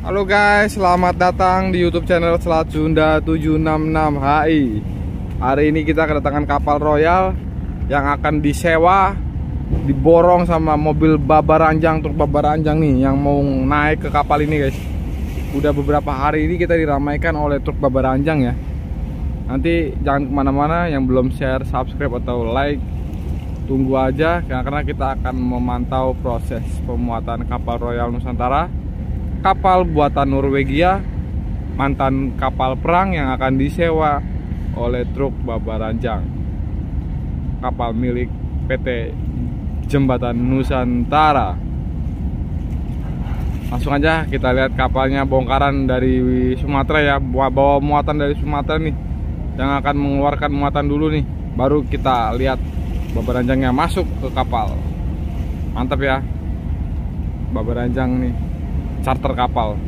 Halo guys, selamat datang di YouTube channel Selat Sunda 766 HI. Hari ini kita kedatangan kapal Royal yang akan disewa, diborong sama mobil babaranjang, truk babaranjang nih yang mau naik ke kapal ini guys. Udah beberapa hari ini kita diramaikan oleh truk babaranjang ya. Nanti jangan kemana-mana, yang belum share, subscribe atau like, tunggu aja karena kita akan memantau proses pemuatan kapal Royal Nusantara, kapal buatan Norwegia, mantan kapal perang yang akan disewa oleh truk babaranjang, kapal milik PT Jembatan Nusantara. Langsung aja kita lihat kapalnya, bongkaran dari Sumatera ya, bawa muatan dari Sumatera nih, yang akan mengeluarkan muatan dulu nih, baru kita lihat babaranjangnya masuk ke kapal. Mantap ya, babaranjang nih, charter kapal.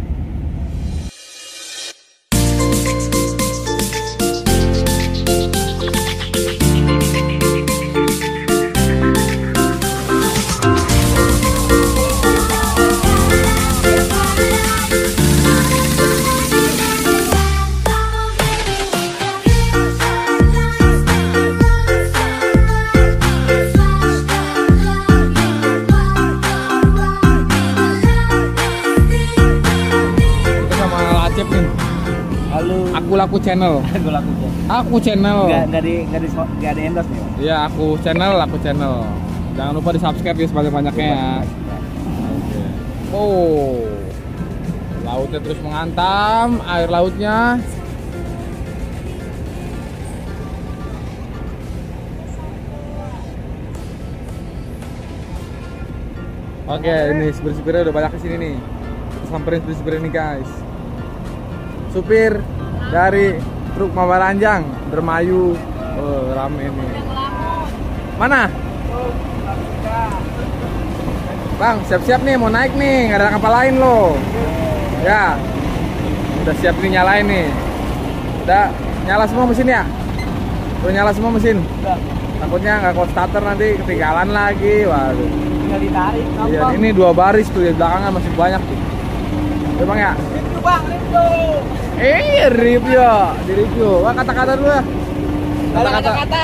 Aku channel. Aku channel. Nggak ada endorse nih. Iya, aku channel. Jangan lupa di subscribe ya sebanyak-banyaknya ya. Oke. Oh, lautnya terus menghantam, air lautnya. Oke, ini supir-supirnya udah banyak kesini nih. Kita samperin supir-supir ini guys. Supir dari truk babaranjang Dermayu. Oh, rame nih. Mana? Bang, siap-siap nih mau naik nih, nggak ada kapal lain loh. Ya, udah siap nih, nyalain nih. Udah nyala semua mesin ya? Udah nyala semua mesin? Udah. Takutnya nggak kuat starter nanti ketinggalan lagi. Waduh. Tinggal ditarik. Iya, ini 2 baris tuh, di belakangnya masih banyak tuh. Ya bang ya? Review bang, Review, di review. Wah, kata-kata dulu ya. Kata-kata.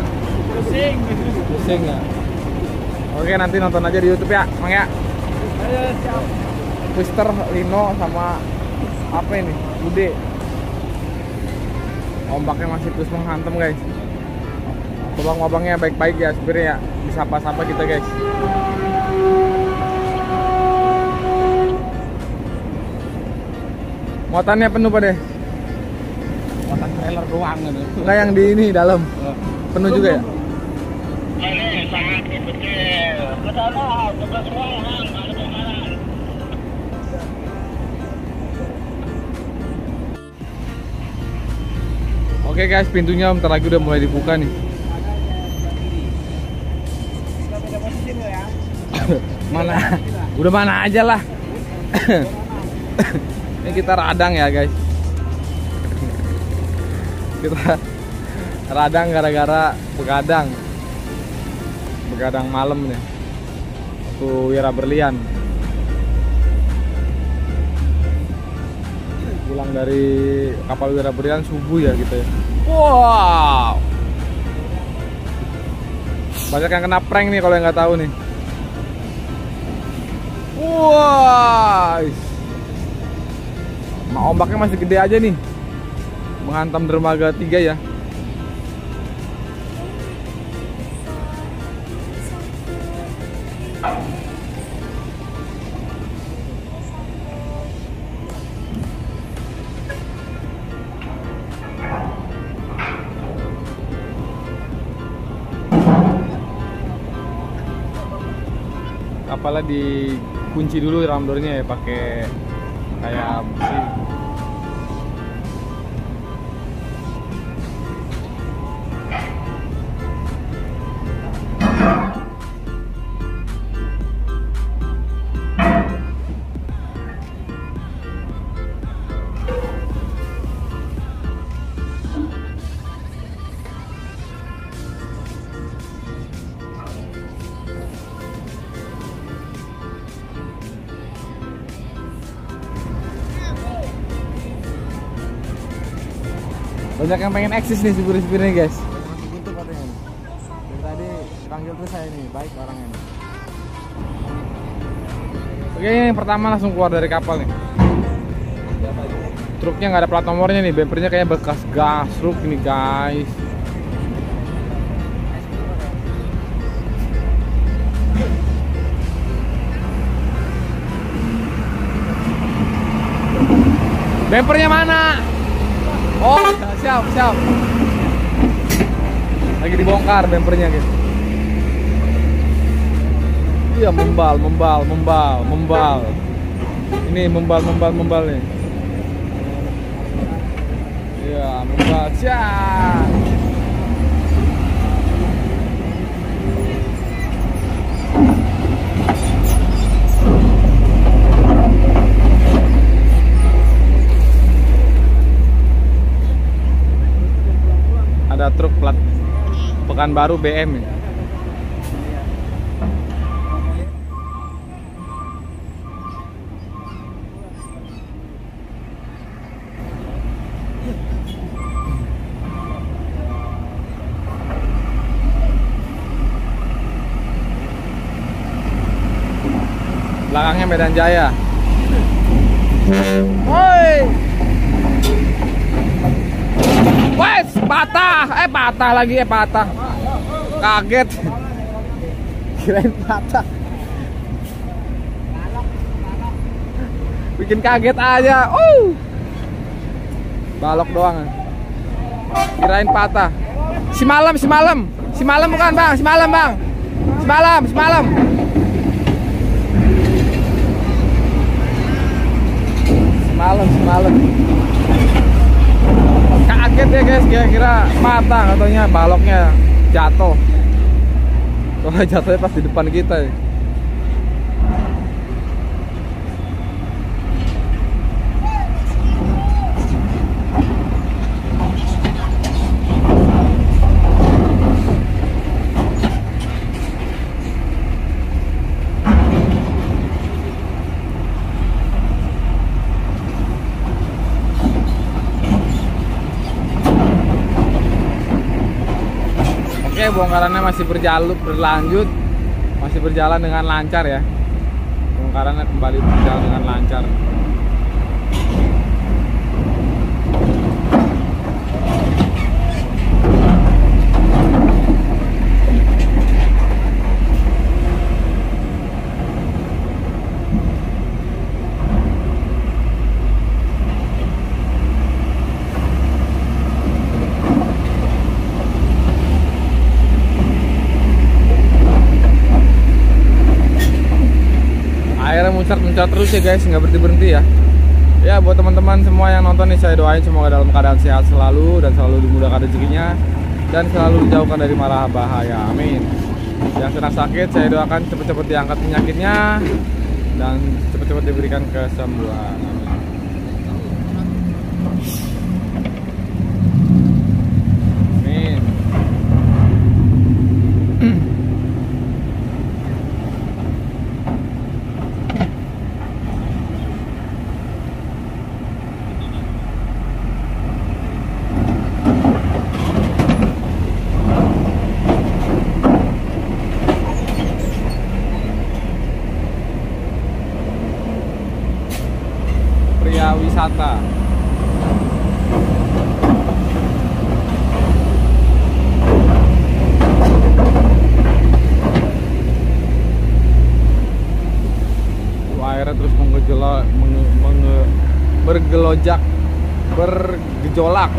Pusing ya. Oke, nanti nonton aja di YouTube ya, Bang ya. Ayo, siap. Twister, Lino sama apa ini? Bude. Ombaknya masih terus menghantam guys. Abang-abangnya baik-baik ya, supirnya ya. Disapa-sapa kita guys. Muatannya penuh Pak deh. Muatan trailer doang gitu. Enggak, yang di ini dalam. Penuh juga ya? Ini sangat kecil. Ke sana, tugas ruangan, ada bongkaran. Oke guys, pintunya bentar lagi udah mulai dibuka nih. Beda posisi lo ya. Mana? Udah mana aja lah. Ini kita radang ya guys. Kita radang gara-gara begadang malam nih. Tuh Wira Berlian pulang dari kapal Wira Berlian subuh ya gitu ya. Wow, banyak yang kena prank nih kalau yang nggak tahu nih. Wow, ombaknya masih gede aja nih, menghantam dermaga 3 ya. Kapalnya dikunci dulu ram door-nya ya, pakai kayak besi. Banyak yang pengen eksis nih supir-supir nih guys. Masih butuh katanya. Dari tadi panggil terus saya nih, baik orangnya nih. Oke, yang pertama langsung keluar dari kapal nih. Truknya nggak ada plat nomornya nih, bempernya kayaknya bekas gas truk ini guys. Bempernya mana? Oh, siap. Lagi dibongkar bempernya gitu. Iya, membal. Ini membal nih. Iya, membal. Siap. Ada truk plat Pekanbaru BM ya. Belakangnya Medan Jaya. Woi. Wes, patah lagi patah. Kaget. Kirain patah. Bikin kaget aja. Balok doang. Kirain patah. Semalam bukan, Bang. Semalam. Kaget ya guys, kira-kira patah, katanya baloknya jatuh. Soalnya jatuhnya pas di depan kita ya. Oke, bongkarannya masih berjalan dengan lancar ya. Bongkarannya kembali berjalan dengan lancar. Airnya muncat terus ya guys, nggak berhenti ya. Ya, buat teman-teman semua yang nonton nih, saya doain semoga dalam keadaan sehat selalu dan selalu dimudahkan rezekinya dan selalu dijauhkan dari mara bahaya, amin. Yang sedang sakit, saya doakan cepat-cepat diangkat penyakitnya dan cepat-cepat diberikan kesembuhan, amin. Amin. Pria wisata. Airnya terus bergejolak.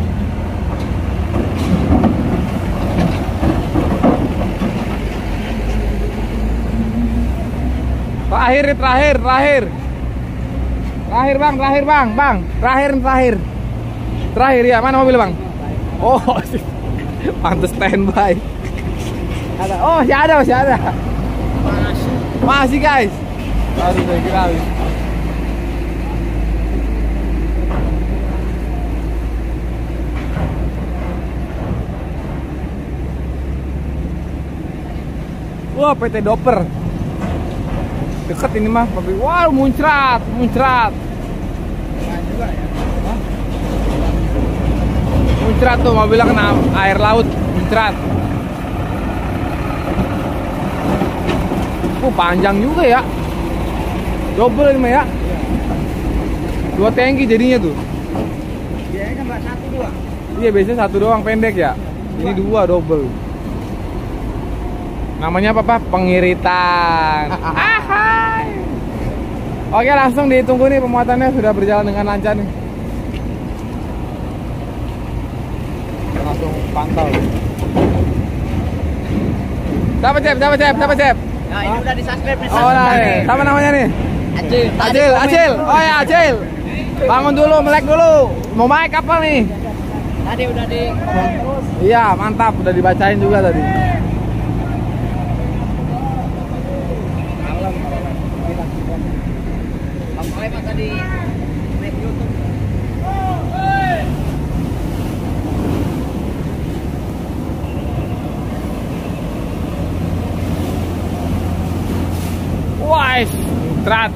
Terakhir ya, mana mobil bang? Oh, pantes standby. Ada, masih ada. Masih guys. Baru saya kira habis. Wah, PT Doper. Deket ini mah, wah muncrat. Muncrat tuh, mobilnya kena air laut, muncrat. Panjang juga ya. Double ini ya. Dua tangki jadinya tuh. Biasanya kan satu dua. Iya, biasanya satu doang pendek ya. Ini dua double. Namanya apa, Pak? Pengiritan. Ahai. Oke, langsung ditunggu nih, pemuatannya sudah berjalan dengan lancar nih. Langsung pantau. Siapa Cep? Nah, ini udah di-subscribe nih. Oh, nah, nih. Siapa namanya nih? Acil. Oh ya, Acil. Bangun dulu, melek dulu. Mau naik kapal nih. Tadi udah di terus. Iya, mantap. Udah dibacain juga tadi. Apa emang tadi naik YouTube? Wais, muncrat.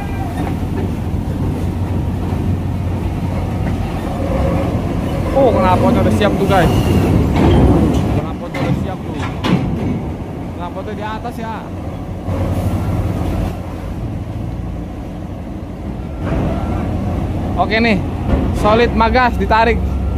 Oh, knalpotnya udah siap tuh, guys. Knalpotnya udah siap tuh. Knalpotnya di atas ya. Oke nih, solid magas ditarik.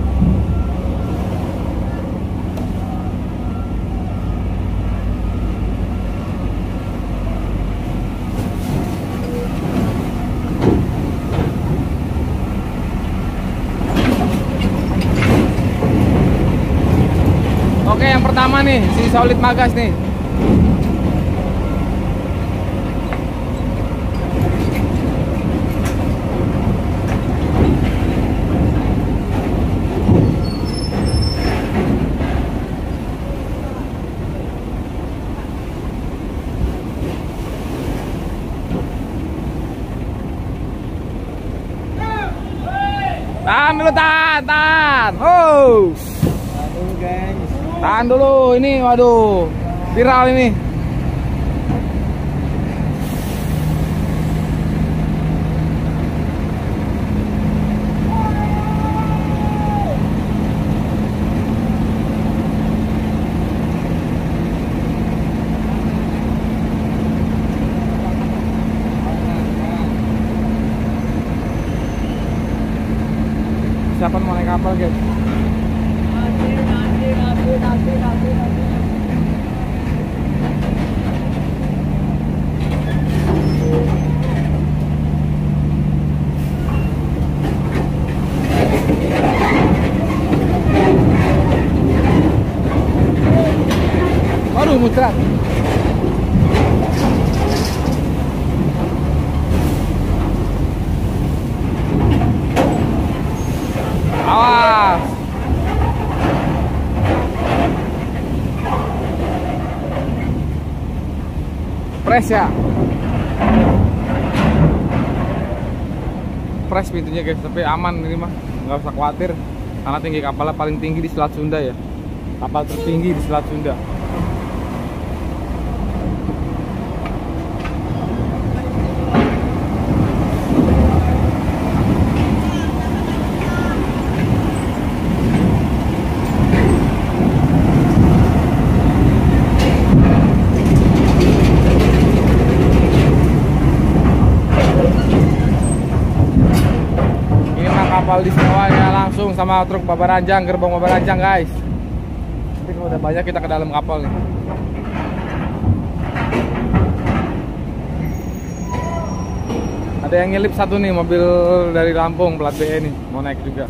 Oke, yang pertama nih, si solid magas nih. Tahan dulu, tahan. Oh. Aduh, guys. Tahan dulu, ini waduh, viral ini. Siapa mau naik kapal, guys? Waduh, muncrat. Awas. Press ya. Press pintunya, guys, tapi aman ini mah, nggak usah khawatir karena tinggi kapalnya paling tinggi di Selat Sunda ya. Kapal tertinggi di Selat Sunda. Kapal disewa ya langsung sama truk Babaranjang, gerbong Babaranjang, guys. Tapi kalau udah banyak kita ke dalam kapal nih. Ada yang nyelip satu nih, mobil dari Lampung plat BE nih, mau naik juga.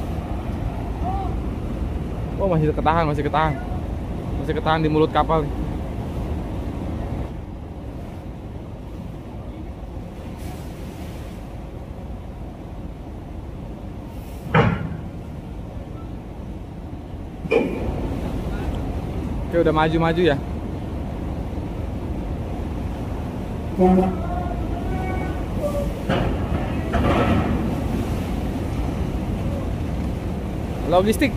Oh, masih ketahan di mulut kapal nih. Oke, udah maju-maju ya. Logistik.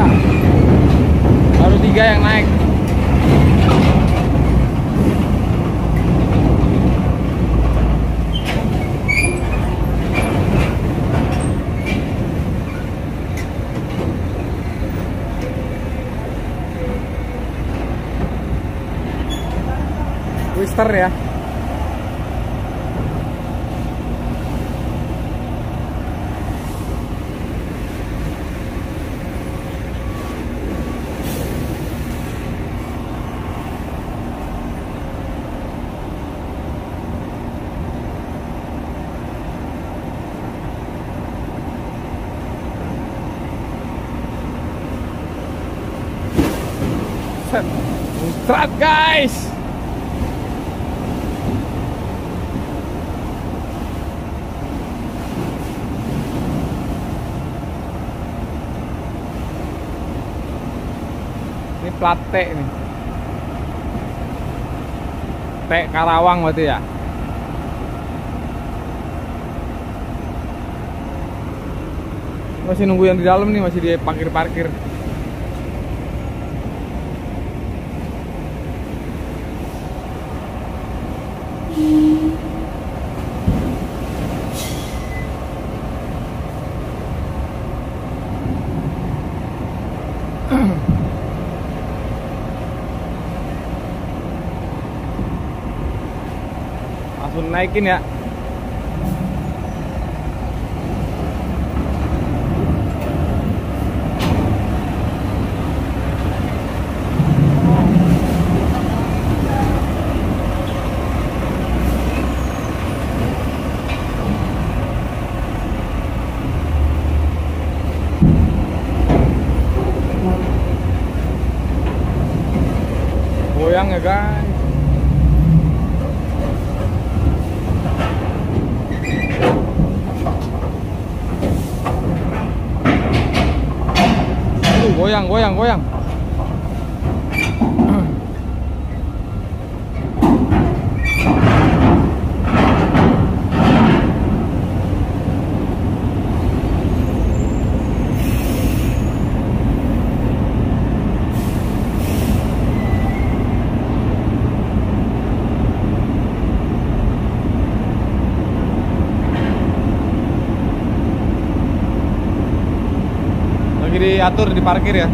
Baru 3 yang naik. Twister ya. Muncrat guys. Ini plat T nih. T Karawang berarti ya. Masih nunggu yang di dalam nih, masih di parkir-parkir. Langsung naikin ya. Goyang ya guys. Goyang. Lagi diatur di parkir ya.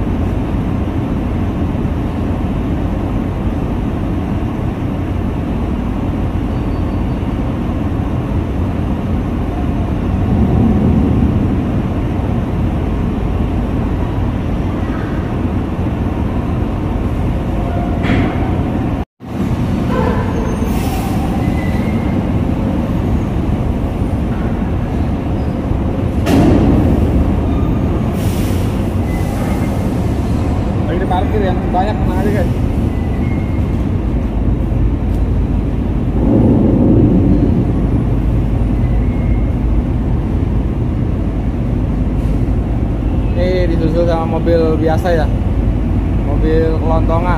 Parkir yang banyak tenang aja guys. Ini disusul sama mobil biasa ya, mobil kelontongan.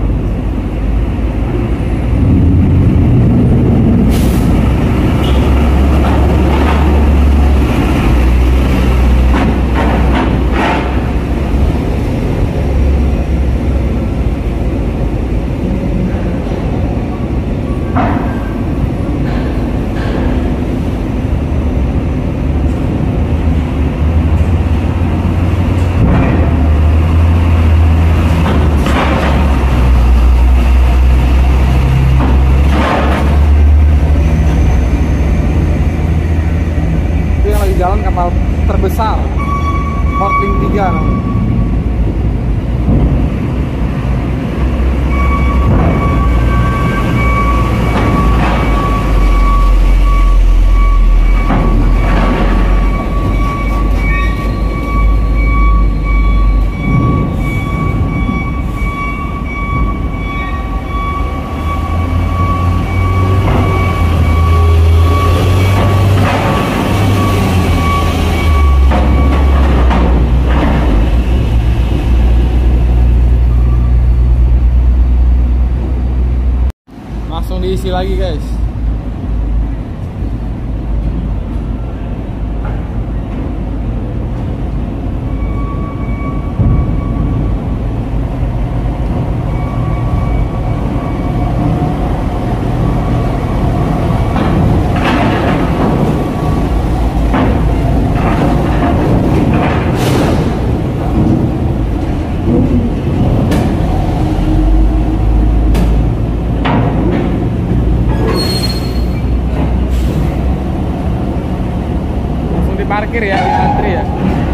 Jalan kapal terbesar Porting 3 namanya. Langsung diisi lagi guys. parkir ya, di antri ya.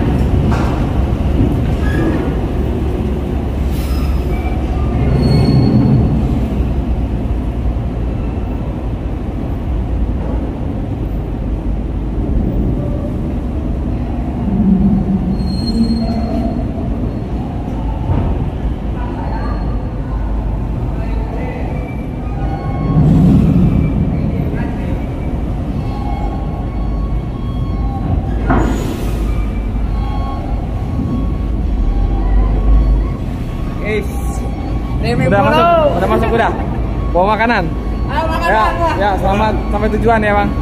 Udah masuk udah. Bawa makanan. Ayo makan, Ya, makan. ya, selamat sampai tujuan ya, Bang.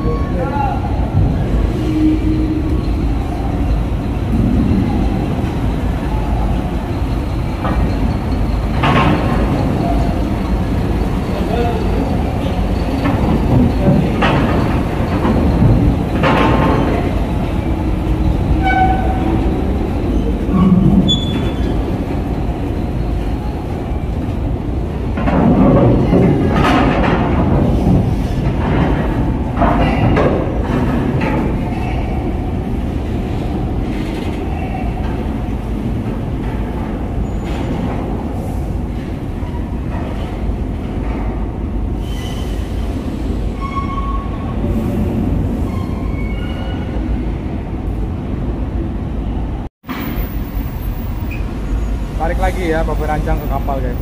Tarik lagi ya, bapak rancang ke kapal guys.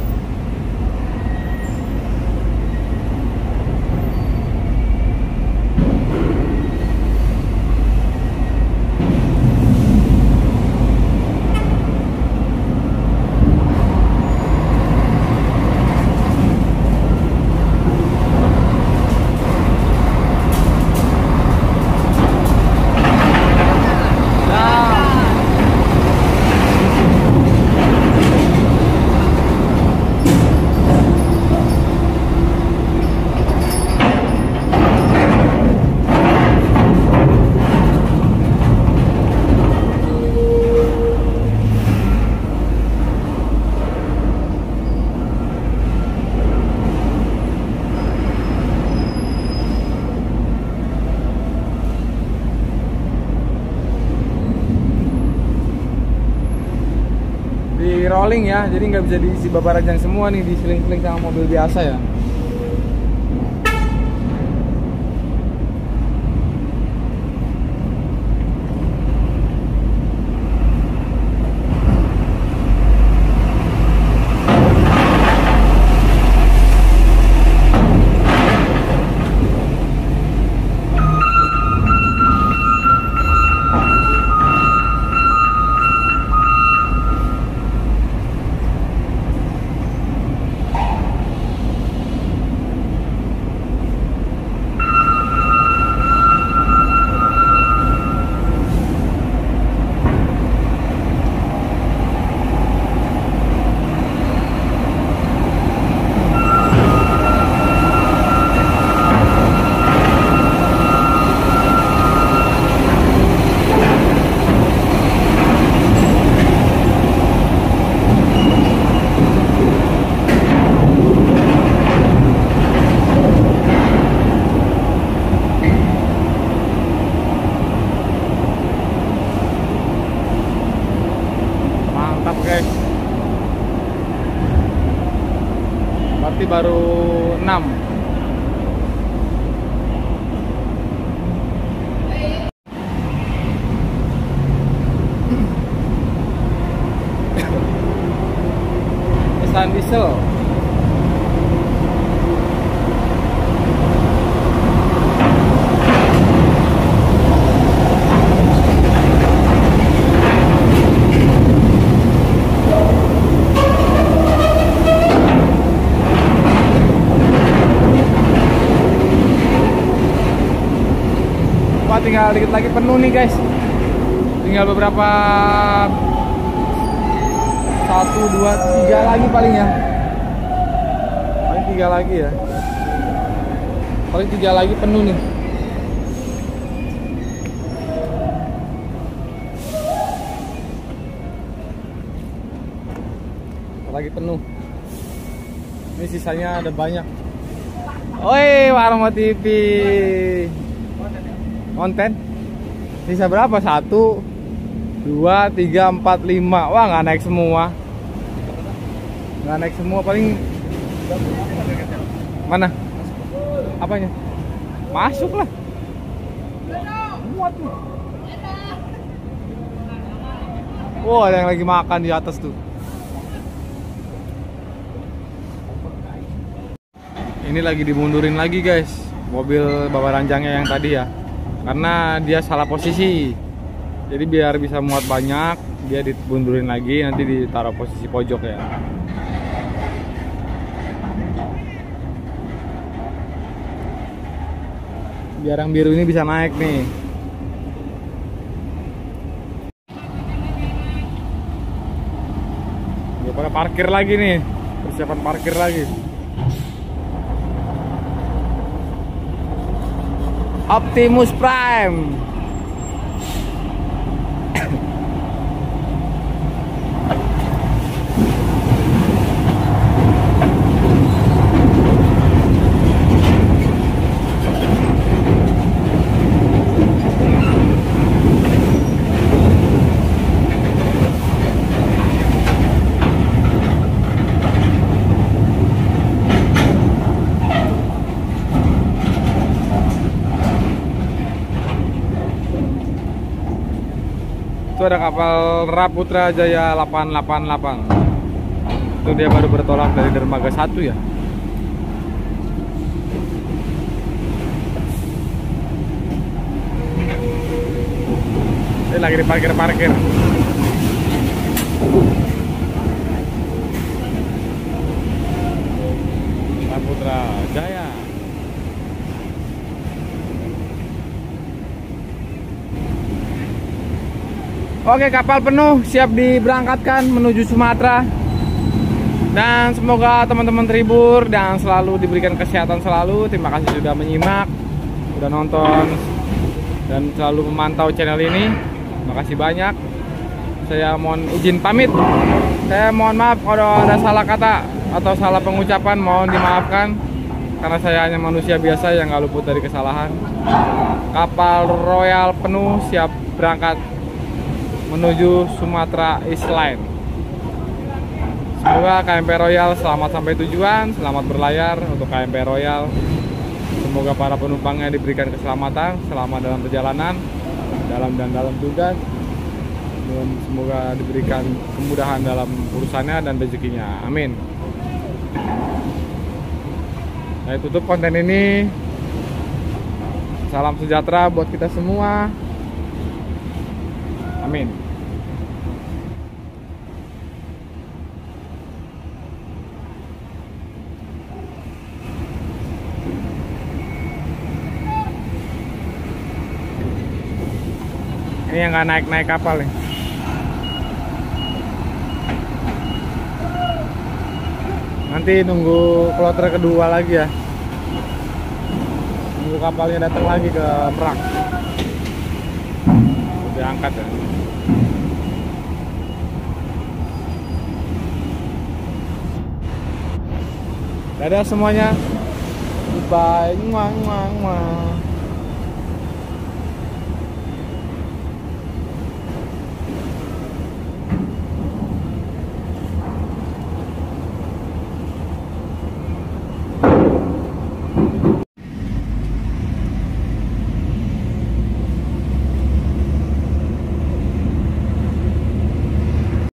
Di rolling ya, jadi nggak bisa diisi bapak ranjang semua nih, diseling-seling sama mobil biasa ya. Guys, berarti baru 6. Nissan diesel. Tinggal dikit lagi penuh nih guys, tinggal beberapa 1, 2, 3 lagi paling ya, paling 3 lagi ya, paling 3 lagi penuh nih. Lagi penuh, ini sisanya ada banyak. Oi, Warmo TV konten. Sisa berapa? 1, 2, 3, 4, 5. Wah, nggak naik semua. Nggak naik semua, paling mana? Apanya? Masuk lah. Muat nih. Wah, ada yang lagi makan di atas tuh. Ini lagi dimundurin lagi guys, mobil bawa ranjangnya yang tadi ya, karena dia salah posisi. Jadi biar bisa muat banyak, dia dimundurin lagi, nanti ditaruh posisi pojok ya. Biar yang biru ini bisa naik nih. Dia pada parkir lagi nih, persiapan parkir lagi. Optimus Prime. Itu ada kapal Raputra Jaya 888. Itu dia baru bertolak dari dermaga 1 ya. Ini lagi diparkir-parkir. Raputra Jaya. Oke, kapal penuh, siap diberangkatkan menuju Sumatera. Dan semoga teman-teman terhibur dan selalu diberikan kesehatan selalu. Terima kasih sudah menyimak, sudah nonton, dan selalu memantau channel ini. Terima kasih banyak. Saya mohon izin pamit. Saya mohon maaf kalau ada salah kata atau salah pengucapan, mohon dimaafkan. Karena saya hanya manusia biasa yang gak luput dari kesalahan. Kapal Royal penuh, siap berangkat menuju Sumatera East Line. Semoga KMP Royal selamat sampai tujuan, selamat berlayar untuk KMP Royal. Semoga para penumpangnya diberikan keselamatan, selamat dalam perjalanan, dalam tugas. Dan semoga diberikan kemudahan dalam urusannya dan rezekinya. Amin. Saya tutup konten ini. Salam sejahtera buat kita semua. Amin. Ini yang nggak naik-naik kapal nih. Nanti nunggu kloter kedua lagi ya. Nunggu kapalnya datang lagi ke Merak. Udah angkat ya. Dadah semuanya. Goodbye. Muah, muah, muah.